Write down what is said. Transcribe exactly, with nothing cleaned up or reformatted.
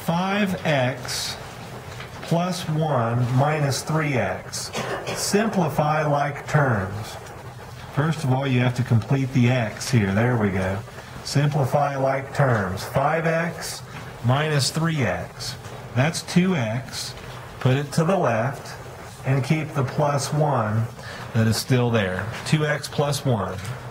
five x plus one minus three x. Simplify like terms. First of all, you have to complete the x here. There we go. Simplify like terms. five x minus three x. That's two x. Put it to the left and keep the plus one that is still there. two x plus one.